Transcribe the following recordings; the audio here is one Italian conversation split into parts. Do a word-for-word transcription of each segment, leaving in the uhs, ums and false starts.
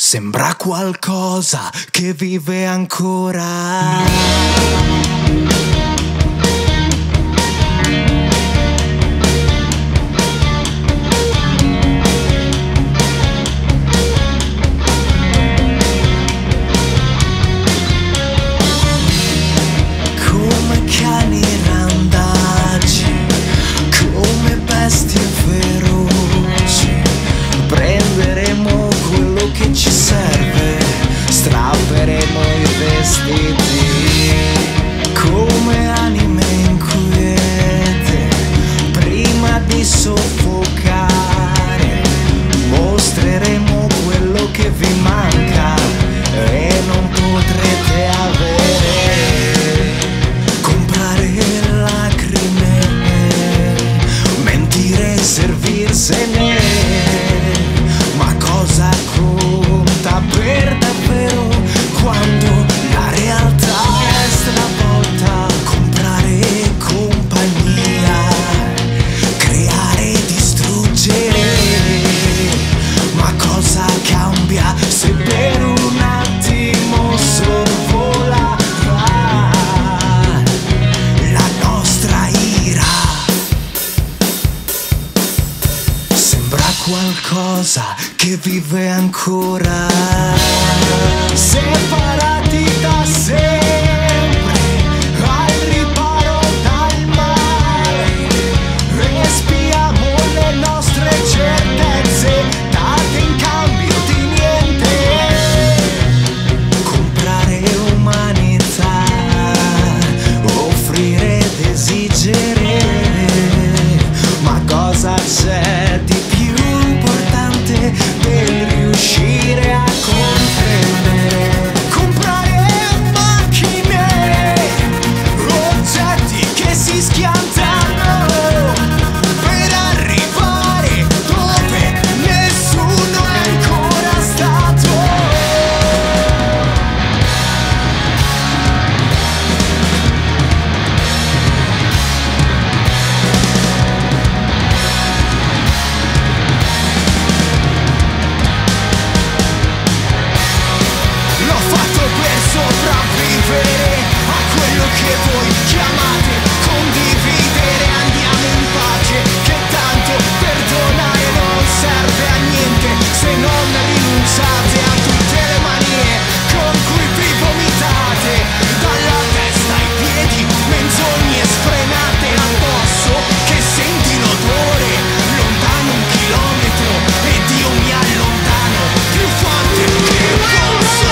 Sembra qualcosa che vive ancora. Come cani randagi, come bestie feroci, prenderemo quello che ci serve, strapperemo i vestiti. Come anime inquiete, prima di soffocare, mostreremo quello che vi manca e non potrete avere. Comprare lacrime, mentire e servirsene. Ma cosa conta per davvero quando la realtà è stravolta? Comprare compagnia, creare e distruggere. Ma cosa cambia se per un attimo sorvola la nostra ira? Sembra qualcosa che vive ancora, separati da sempre, al riparo dal male. Respiamo le nostre certezze, date in cambio di niente. Comprare umanità, offrire ed esigere. Ma cosa c'è di più importante per riuscire a comprendere? Comprare macchine, oggetti che si schiantano per arrivare dove nessuno è ancora stato. L'ho fatto per sopravvivere a quello che voi chiamate condividere. Andiamo in pace, che tanto perdonare non serve a niente se non rinunciate a tutte le manie con cui vi vomitate dalla testa ai piedi, menzogne sfrenate addosso che senti l'odore lontano un chilometro ed io mi allontano più forte che posso.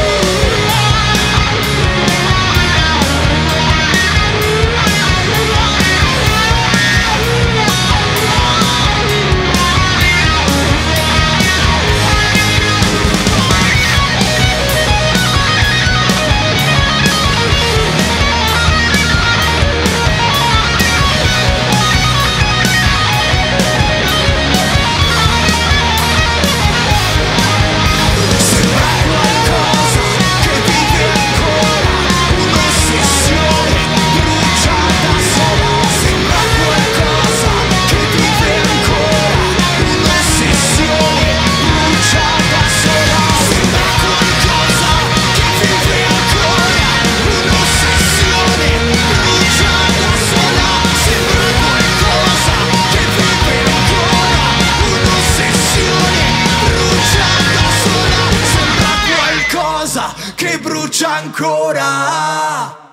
Sembra qualcosa che vive ancora, un'ossessione bruciata sola. Sembra qualcosa che vive ancora, un'ossessione bruciata sola. Sembra qualcosa che vive ancora, un'ossessione bruciata sola. Sembra qualcosa che vive ancora, un'ossessione bruciata sola. Sembra qualcosa che brucia ancora.